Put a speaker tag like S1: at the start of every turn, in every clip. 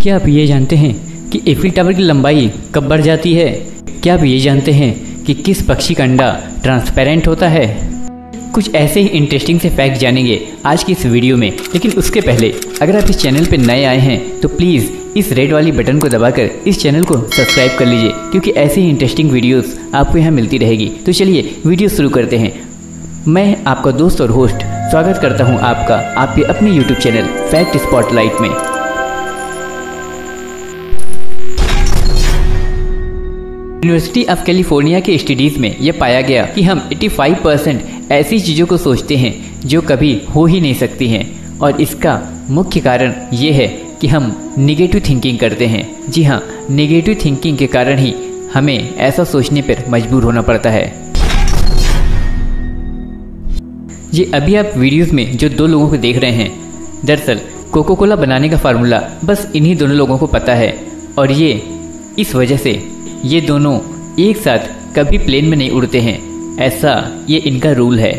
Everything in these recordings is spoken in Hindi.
S1: क्या आप ये जानते हैं कि एफिल टावर की लंबाई कब बढ़ जाती है? क्या आप ये जानते हैं कि किस पक्षी का अंडा ट्रांसपेरेंट होता है? कुछ ऐसे ही इंटरेस्टिंग से फैक्ट जानेंगे आज की इस वीडियो में। लेकिन उसके पहले अगर आप इस चैनल पर नए आए हैं तो प्लीज़ इस रेड वाली बटन को दबाकर इस चैनल को सब्सक्राइब कर लीजिए, क्योंकि ऐसी ही इंटरेस्टिंग वीडियोस आपको यहाँ मिलती रहेगी। तो चलिए वीडियो शुरू करते हैं। मैं आपका दोस्त और होस्ट स्वागत करता हूँ आपका आपके अपने यूट्यूब चैनल फैक्ट स्पॉटलाइट में। यूनिवर्सिटी ऑफ कैलिफोर्निया के स्टडीज में यह पाया गया कि हम 85% ऐसी चीज़ों को सोचते हैं जो कभी हो ही नहीं सकती हैं, और इसका मुख्य कारण ये है कि हम नेगेटिव थिंकिंग करते हैं। जी हाँ, नेगेटिव थिंकिंग के कारण ही हमें ऐसा सोचने पर मजबूर होना पड़ता है। ये अभी आप वीडियोस में जो दो लोगों को देख रहे हैं, दरअसल कोको कोला बनाने का फार्मूला बस इन्हीं दोनों लोगों को पता है, और ये इस वजह से ये दोनों एक साथ कभी प्लेन में नहीं उड़ते हैं। ऐसा ये इनका रूल है।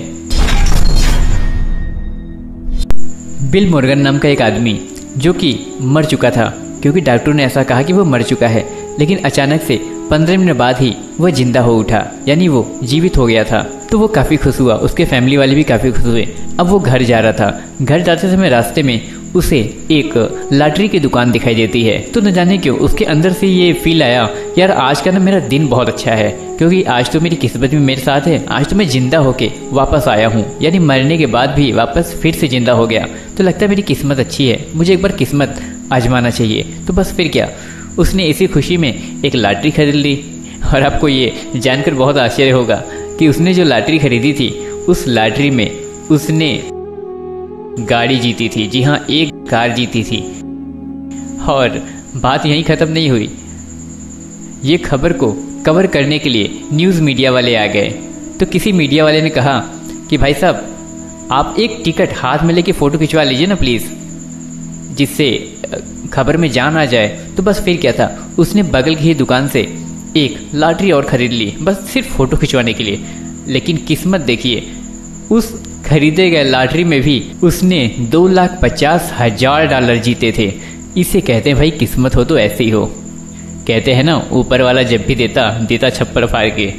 S1: बिल मॉर्गन नाम का एक आदमी जो कि मर चुका था, क्योंकि डॉक्टर ने ऐसा कहा कि वो मर चुका है, लेकिन अचानक से 15 मिनट बाद ही वह जिंदा हो उठा, यानी वो जीवित हो गया था। तो वो काफ़ी खुश हुआ, उसके फैमिली वाले भी काफ़ी खुश हुए। अब वो घर जा रहा था। घर जाते समय रास्ते में उसे एक लॉटरी की दुकान दिखाई देती है। तो न जाने क्यों उसके अंदर से ये फील आया, यार आज का ना मेरा दिन बहुत अच्छा है, क्योंकि आज तो मेरी किस्मत भी मेरे साथ है। आज तो मैं जिंदा होके वापस आया हूँ, यानी मरने के बाद भी वापस फिर से जिंदा हो गया। तो लगता है मेरी किस्मत अच्छी है, मुझे एक बार किस्मत आजमाना चाहिए। तो बस फिर क्या, उसने इसी खुशी में एक लॉटरी खरीद ली। और आपको ये जानकर बहुत आश्चर्य होगा कि उसने जो लॉटरी खरीदी थी, उस लॉटरी में उसने गाड़ी जीती थी। जी हाँ, एक कार जीती थी। और बात यहीं ख़त्म नहीं हुई। ये खबर को कवर करने के लिए न्यूज़ मीडिया वाले आ गए। तो किसी मीडिया वाले ने कहा कि भाई साहब आप एक टिकट हाथ में लेके फ़ोटो खिंचवा लीजिए ना प्लीज़, जिससे खबर में जान आ जाए। तो बस फिर क्या था, उसने बगल की दुकान से एक लॉटरी और ख़रीद ली, बस सिर्फ फ़ोटो खिंचवाने के लिए। लेकिन किस्मत देखिए, उस खरीदे गए लॉटरी में भी उसने $2,50,000 जीते थे। इसे कहते हैं भाई किस्मत हो तो ऐसे ही हो। कहते हैं ना, ऊपर वाला जब भी देता छप्पर फाड़ के।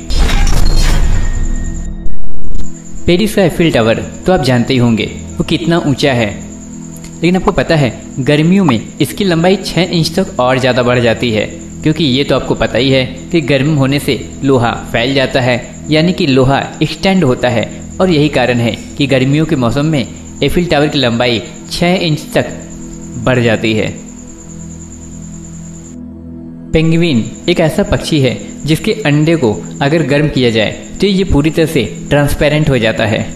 S1: पेरिस का एफिल टावर तो आप जानते ही होंगे वो कितना ऊंचा है, लेकिन आपको पता है गर्मियों में इसकी लंबाई 6 इंच तक और ज़्यादा बढ़ जाती है, क्योंकि ये तो आपको पता ही है कि गर्म होने से लोहा फैल जाता है, यानी कि लोहा एक्सटेंड होता है। और यही कारण है कि गर्मियों के मौसम में एफिल टावर की लंबाई 6 इंच तक बढ़ जाती है। पेंगुइन एक ऐसा पक्षी है जिसके अंडे को अगर गर्म किया जाए तो ये पूरी तरह से ट्रांसपेरेंट हो जाता है।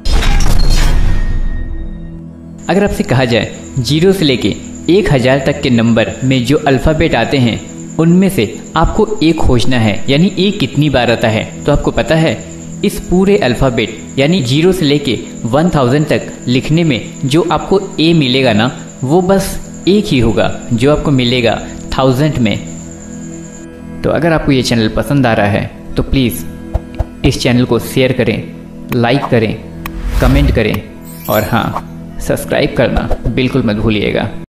S1: अगर आपसे कहा जाए 0 से लेके 1000 तक के नंबर में जो अल्फ़ाबेट आते हैं, उनमें से आपको एक खोजना है, यानी एक कितनी बार आता है, तो आपको पता है इस पूरे अल्फ़ाबेट यानी 0 से लेके 1000 तक लिखने में जो आपको ए मिलेगा ना, वो बस एक ही होगा जो आपको मिलेगा 1000 में। तो अगर आपको ये चैनल पसंद आ रहा है तो प्लीज़ इस चैनल को शेयर करें, लाइक करें, कमेंट करें, और हाँ, सब्सक्राइब करना बिल्कुल मत भूलिएगा।